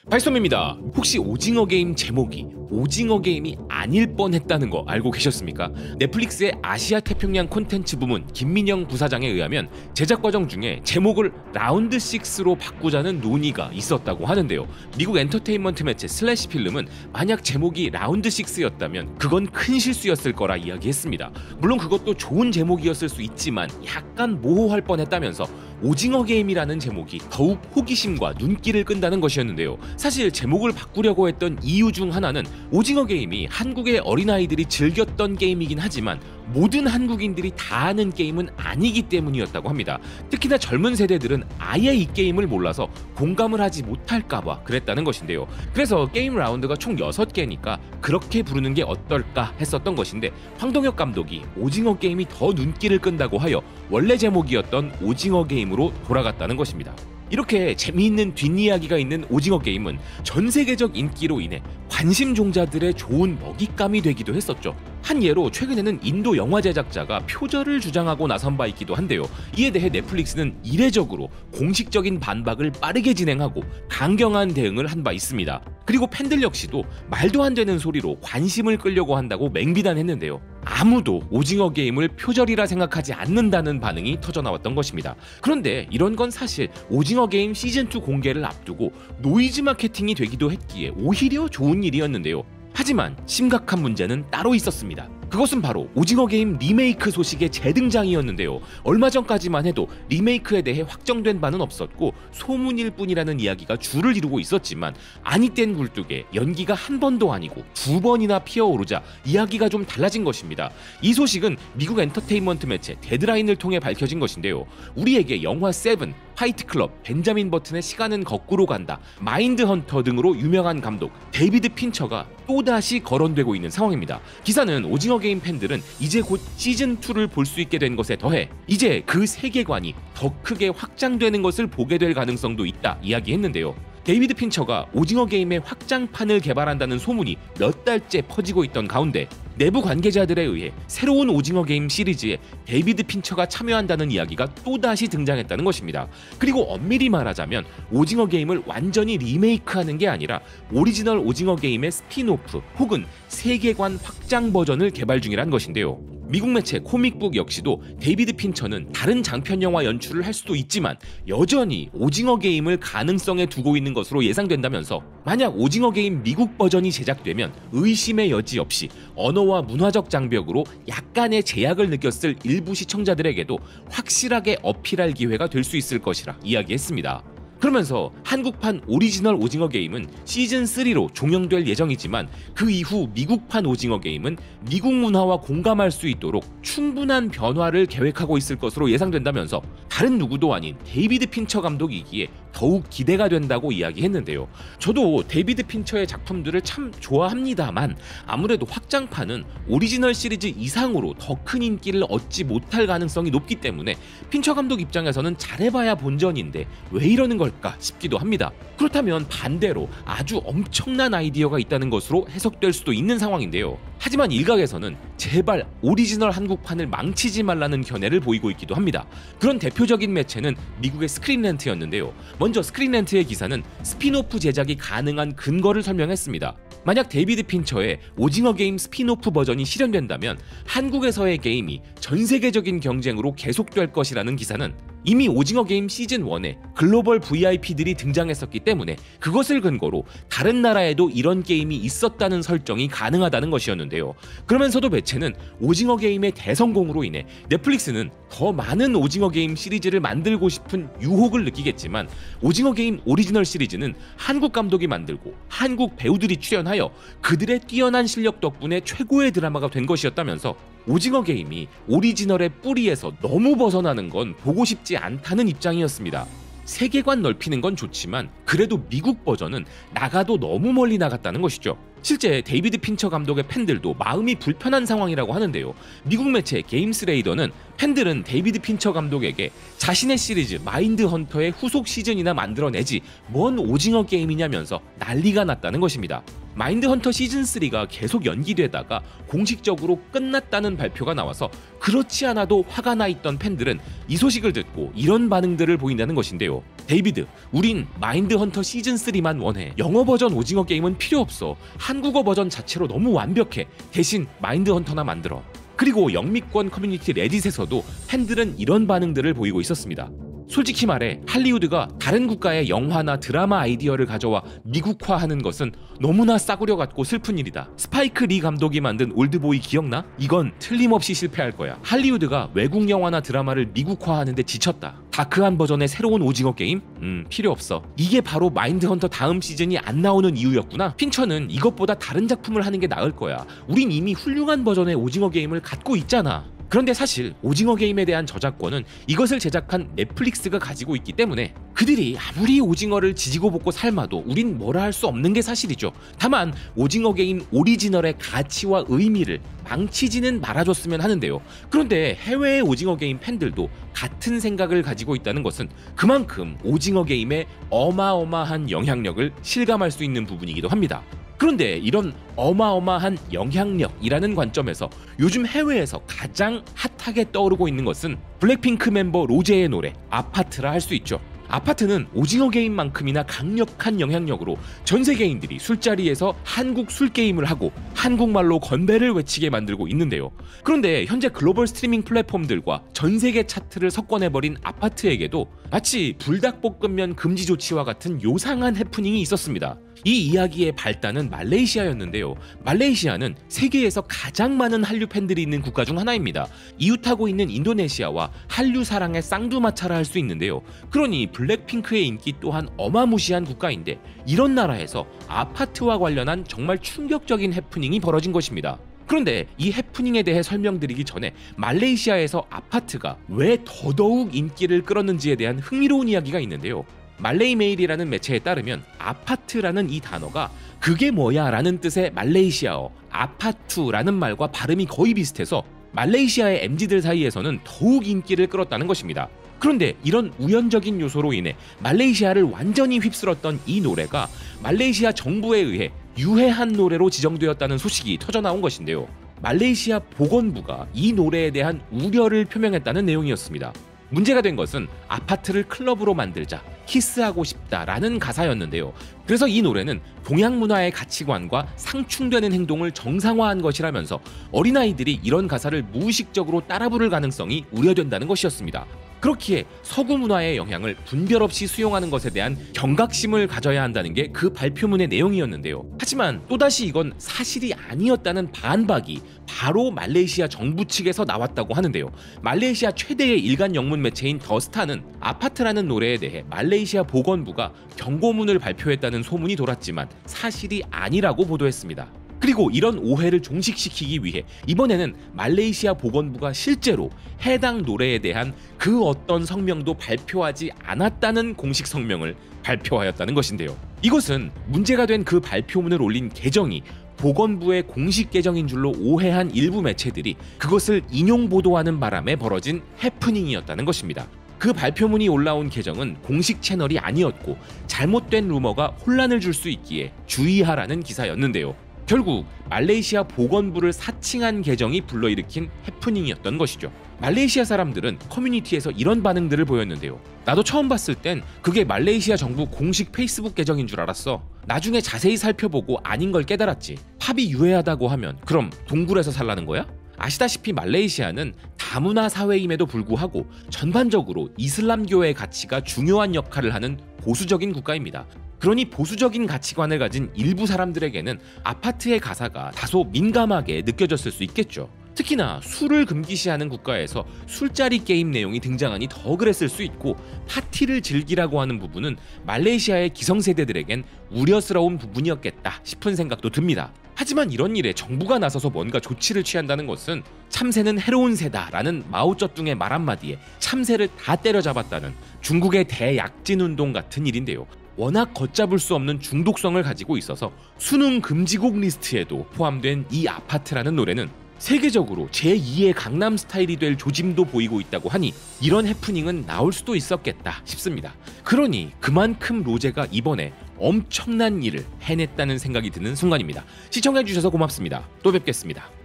발솜입니다. 혹시 오징어 게임 제목이 오징어 게임이 아닐 뻔했다는 거 알고 계셨습니까? 넷플릭스의 아시아 태평양 콘텐츠 부문 김민영 부사장에 의하면 제작 과정 중에 제목을 라운드 6로 바꾸자는 논의가 있었다고 하는데요. 미국 엔터테인먼트 매체 슬래시 필름은 만약 제목이 라운드 6였다면 그건 큰 실수였을 거라 이야기했습니다. 물론 그것도 좋은 제목이었을 수 있지만 약간 모호할 뻔했다면서 오징어 게임이라는 제목이 더욱 호기심과 눈길을 끈다는 것이었는데요. 사실 제목을 바꾸려고 했던 이유 중 하나는 오징어 게임이 한국의 어린아이들이 즐겼던 게임이긴 하지만 모든 한국인들이 다 아는 게임은 아니기 때문이었다고 합니다. 특히나 젊은 세대들은 아예 이 게임을 몰라서 공감을 하지 못할까봐 그랬다는 것인데요. 그래서 게임 라운드가 총 6개니까 그렇게 부르는 게 어떨까 했었던 것인데, 황동혁 감독이 오징어 게임이 더 눈길을 끈다고 하여 원래 제목이었던 오징어 게임으로 돌아갔다는 것입니다. 이렇게 재미있는 뒷이야기가 있는 오징어 게임은 전 세계적 인기로 인해 관심 종자들의 좋은 먹잇감이 되기도 했었죠. 한 예로 최근에는 인도 영화 제작자가 표절을 주장하고 나선 바 있기도 한데요. 이에 대해 넷플릭스는 이례적으로 공식적인 반박을 빠르게 진행하고 강경한 대응을 한 바 있습니다. 그리고 팬들 역시도 말도 안 되는 소리로 관심을 끌려고 한다고 맹비난했는데요. 아무도 오징어 게임을 표절이라 생각하지 않는다는 반응이 터져나왔던 것입니다. 그런데 이런 건 사실 오징어 게임 시즌2 공개를 앞두고 노이즈 마케팅이 되기도 했기에 오히려 좋은 일이었는데요. 하지만 심각한 문제는 따로 있었습니다. 그것은 바로 오징어 게임 리메이크 소식의 재등장이었는데요. 얼마 전까지만 해도 리메이크에 대해 확정된 바는 없었고 소문일 뿐이라는 이야기가 줄을 이루고 있었지만 아니땐 굴뚝에 연기가 한 번도 아니고 2번이나 피어오르자 이야기가 좀 달라진 것입니다. 이 소식은 미국 엔터테인먼트 매체 데드라인을 통해 밝혀진 것인데요. 우리에게 영화 세븐, 화이트클럽, 벤자민 버튼의 시간은 거꾸로 간다, 마인드헌터 등으로 유명한 감독 데이비드 핀처가 또다시 거론되고 있는 상황입니다. 기사는 오징어 게임 팬들은 이제 곧 시즌2를 볼 수 있게 된 것에 더해 이제 그 세계관이 더 크게 확장되는 것을 보게 될 가능성도 있다 이야기했는데요. 데이비드 핀처가 오징어 게임의 확장판을 개발한다는 소문이 몇 달째 퍼지고 있던 가운데 내부 관계자들에 의해 새로운 오징어 게임 시리즈에 데이비드 핀처가 참여한다는 이야기가 또다시 등장했다는 것입니다. 그리고 엄밀히 말하자면 오징어 게임을 완전히 리메이크하는 게 아니라 오리지널 오징어 게임의 스핀오프 혹은 세계관 확장 버전을 개발 중이란 것인데요. 미국 매체 코믹북 역시도 데이비드 핀처는 다른 장편 영화 연출을 할 수도 있지만 여전히 오징어 게임을 가능성에 두고 있는 것으로 예상된다면서 만약 오징어 게임 미국 버전이 제작되면 의심의 여지 없이 언어와 문화적 장벽으로 약간의 제약을 느꼈을 일부 시청자들에게도 확실하게 어필할 기회가 될 수 있을 것이라 이야기했습니다. 그러면서 한국판 오리지널 오징어 게임은 시즌3로 종영될 예정이지만 그 이후 미국판 오징어 게임은 미국 문화와 공감할 수 있도록 충분한 변화를 계획하고 있을 것으로 예상된다면서 다른 누구도 아닌 데이비드 핀처 감독이기에 더욱 기대가 된다고 이야기했는데요. 저도 데이비드 핀처의 작품들을 참 좋아합니다만 아무래도 확장판은 오리지널 시리즈 이상으로 더 큰 인기를 얻지 못할 가능성이 높기 때문에 핀처 감독 입장에서는 잘해봐야 본전인데 왜 이러는 걸까 싶기도 합니다. 그렇다면 반대로 아주 엄청난 아이디어가 있다는 것으로 해석될 수도 있는 상황인데요. 하지만 일각에서는 제발 오리지널 한국판을 망치지 말라는 견해를 보이고 있기도 합니다. 그런 대표적인 매체는 미국의 스크린랜트였는데요. 먼저 스크린랜트의 기사는 스핀오프 제작이 가능한 근거를 설명했습니다. 만약 데이비드 핀처의 오징어 게임 스핀오프 버전이 실현된다면 한국에서의 게임이 전 세계적인 경쟁으로 계속될 것이라는 기사는 이미 오징어 게임 시즌1에 글로벌 VIP들이 등장했었기 때문에 그것을 근거로 다른 나라에도 이런 게임이 있었다는 설정이 가능하다는 것이었는데요. 그러면서도 매체는 오징어 게임의 대성공으로 인해 넷플릭스는 더 많은 오징어 게임 시리즈를 만들고 싶은 유혹을 느끼겠지만 오징어 게임 오리지널 시리즈는 한국 감독이 만들고 한국 배우들이 출연하여 그들의 뛰어난 실력 덕분에 최고의 드라마가 된 것이었다면서 오징어 게임이 오리지널의 뿌리에서 너무 벗어나는 건 보고 싶지 않다는 입장이었습니다. 세계관 넓히는 건 좋지만 그래도 미국 버전은 나가도 너무 멀리 나갔다는 것이죠. 실제 데이비드 핀처 감독의 팬들도 마음이 불편한 상황이라고 하는데요. 미국 매체 게임스레이더는 팬들은 데이비드 핀처 감독에게 자신의 시리즈 마인드 헌터의 후속 시즌이나 만들어내지 뭔 오징어 게임이냐면서 난리가 났다는 것입니다. 마인드 헌터 시즌3가 계속 연기되다가 공식적으로 끝났다는 발표가 나와서 그렇지 않아도 화가 나 있던 팬들은 이 소식을 듣고 이런 반응들을 보인다는 것인데요. 데이비드, 우린 마인드 헌터 시즌3만 원해. 영어 버전 오징어 게임은 필요 없어. 한국어 버전 자체로 너무 완벽해. 대신 마인드 헌터나 만들어. 그리고 영미권 커뮤니티 레딧에서도 팬들은 이런 반응들을 보이고 있었습니다. 솔직히 말해 할리우드가 다른 국가의 영화나 드라마 아이디어를 가져와 미국화하는 것은 너무나 싸구려 같고 슬픈 일이다. 스파이크 리 감독이 만든 올드보이 기억나? 이건 틀림없이 실패할 거야. 할리우드가 외국 영화나 드라마를 미국화하는데 지쳤다. 다크한 버전의 새로운 오징어 게임? 필요 없어. 이게 바로 마인드 헌터 다음 시즌이 안 나오는 이유였구나. 핀처는 이것보다 다른 작품을 하는 게 나을 거야. 우린 이미 훌륭한 버전의 오징어 게임을 갖고 있잖아. 그런데 사실 오징어 게임에 대한 저작권은 이것을 제작한 넷플릭스가 가지고 있기 때문에 그들이 아무리 오징어를 지지고 볶고 삶아도 우린 뭐라 할 수 없는 게 사실이죠. 다만 오징어 게임 오리지널의 가치와 의미를 망치지는 말아줬으면 하는데요. 그런데 해외의 오징어 게임 팬들도 같은 생각을 가지고 있다는 것은 그만큼 오징어 게임의 어마어마한 영향력을 실감할 수 있는 부분이기도 합니다. 그런데 이런 어마어마한 영향력이라는 관점에서 요즘 해외에서 가장 핫하게 떠오르고 있는 것은 블랙핑크 멤버 로제의 노래 아파트라 할 수 있죠. 아파트는 오징어 게임만큼이나 강력한 영향력으로 전 세계인들이 술자리에서 한국 술게임을 하고 한국말로 건배를 외치게 만들고 있는데요. 그런데 현재 글로벌 스트리밍 플랫폼들과 전 세계 차트를 석권해버린 아파트에게도 마치 불닭볶음면 금지 조치와 같은 요상한 해프닝이 있었습니다. 이 이야기의 발단은 말레이시아였는데요. 말레이시아는 세계에서 가장 많은 한류 팬들이 있는 국가 중 하나입니다. 이웃하고 있는 인도네시아와 한류 사랑의 쌍두마차라 할 수 있는데요. 그러니 블랙핑크의 인기 또한 어마무시한 국가인데 이런 나라에서 아파트와 관련한 정말 충격적인 해프닝이 벌어진 것입니다. 그런데 이 해프닝에 대해 설명드리기 전에 말레이시아에서 아파트가 왜 더더욱 인기를 끌었는지에 대한 흥미로운 이야기가 있는데요. 말레이 메일이라는 매체에 따르면 아파트라는 이 단어가 그게 뭐야 라는 뜻의 말레이시아어 아파투라는 말과 발음이 거의 비슷해서 말레이시아의 MZ들 사이에서는 더욱 인기를 끌었다는 것입니다. 그런데 이런 우연적인 요소로 인해 말레이시아를 완전히 휩쓸었던 이 노래가 말레이시아 정부에 의해 유해한 노래로 지정되었다는 소식이 터져나온 것인데요. 말레이시아 보건부가 이 노래에 대한 우려를 표명했다는 내용이었습니다. 문제가 된 것은 아파트를 클럽으로 만들자, 키스하고 싶다라는 가사였는데요. 그래서 이 노래는 동양 문화의 가치관과 상충되는 행동을 정상화한 것이라면서 어린아이들이 이런 가사를 무의식적으로 따라 부를 가능성이 우려된다는 것이었습니다. 그렇기에 서구 문화의 영향을 분별 없이 수용하는 것에 대한 경각심을 가져야 한다는 게 그 발표문의 내용이었는데요. 하지만 또다시 이건 사실이 아니었다는 반박이 바로 말레이시아 정부 측에서 나왔다고 하는데요. 말레이시아 최대의 일간 영문 매체인 더스타는 아파트라는 노래에 대해 말레이시아 보건부가 경고문을 발표했다는 소문이 돌았지만 사실이 아니라고 보도했습니다. 그리고 이런 오해를 종식시키기 위해 이번에는 말레이시아 보건부가 실제로 해당 노래에 대한 그 어떤 성명도 발표하지 않았다는 공식 성명을 발표하였다는 것인데요. 이것은 문제가 된 그 발표문을 올린 계정이 보건부의 공식 계정인 줄로 오해한 일부 매체들이 그것을 인용 보도하는 바람에 벌어진 해프닝이었다는 것입니다. 그 발표문이 올라온 계정은 공식 채널이 아니었고 잘못된 루머가 혼란을 줄 수 있기에 주의하라는 기사였는데요. 결국 말레이시아 보건부를 사칭한 계정이 불러일으킨 해프닝이었던 것이죠. 말레이시아 사람들은 커뮤니티에서 이런 반응들을 보였는데요. 나도 처음 봤을 땐 그게 말레이시아 정부 공식 페이스북 계정인 줄 알았어. 나중에 자세히 살펴보고 아닌 걸 깨달았지. 팝이 유해하다고 하면 그럼 동굴에서 살라는 거야? 아시다시피 말레이시아는 다문화 사회임에도 불구하고 전반적으로 이슬람교의 가치가 중요한 역할을 하는 보수적인 국가입니다. 그러니 보수적인 가치관을 가진 일부 사람들에게는 아파트의 가사가 다소 민감하게 느껴졌을 수 있겠죠. 특히나 술을 금기시하는 국가에서 술자리 게임 내용이 등장하니 더 그랬을 수 있고 파티를 즐기라고 하는 부분은 말레이시아의 기성세대들에겐 우려스러운 부분이었겠다 싶은 생각도 듭니다. 하지만 이런 일에 정부가 나서서 뭔가 조치를 취한다는 것은 참새는 해로운 새다라는 마오쩌둥의 말 한마디에 참새를 다 때려잡았다는 중국의 대약진운동 같은 일인데요. 워낙 걷잡을 수 없는 중독성을 가지고 있어서 수능 금지곡 리스트에도 포함된 이 아파트라는 노래는 세계적으로 제2의 강남 스타일이 될 조짐도 보이고 있다고 하니 이런 해프닝은 나올 수도 있었겠다 싶습니다. 그러니 그만큼 로제가 이번에 엄청난 일을 해냈다는 생각이 드는 순간입니다. 시청해주셔서 고맙습니다. 또 뵙겠습니다.